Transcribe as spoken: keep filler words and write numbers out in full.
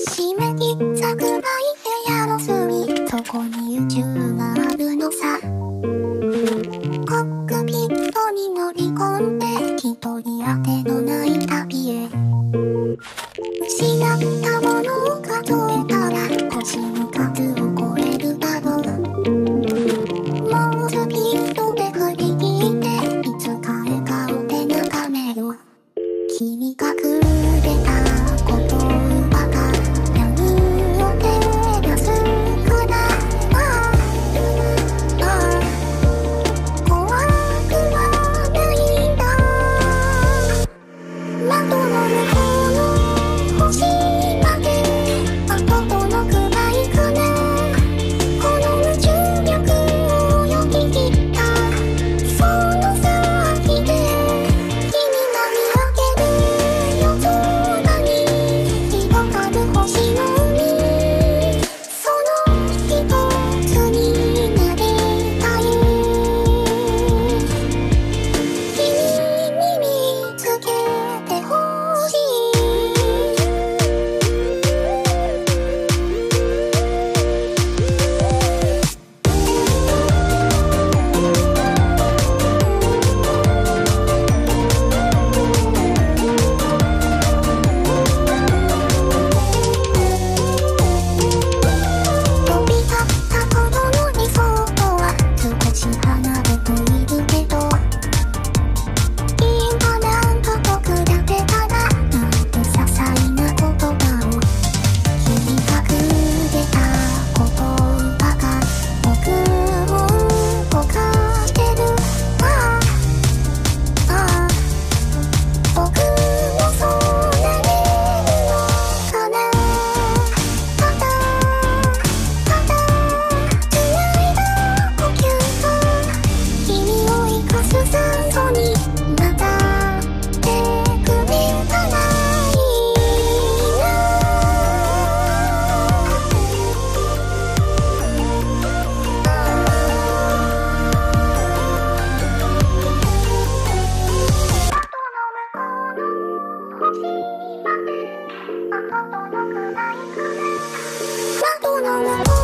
締め切ったくらい部屋の隅、そこに宇宙があるのさ。コックピットに乗り込んで一人当てのない旅へ。失ったものを数えたら星の数を超えるだろう。猛スピードで振り切っていつか笑顔で眺める。君がくれた言葉が闇を照らすから。ああああ怖くはないんだ。窓の向こうの星まであとどのくらいかな。この無重力を泳ぎ切ったその先で君が見上げる夜空に広がる星の海、その一つになりたい。君に見つけてほしい。飛び立った頃の理想とは少し離れているけど、今なんかと比べたらなんて些細な言葉を。君がくれた言葉が僕を動かしてる。ああああ僕もそうなれるのかな。ただただ繋いだ呼吸が君を生かす酸素になってくれたらいいな。窓の向こう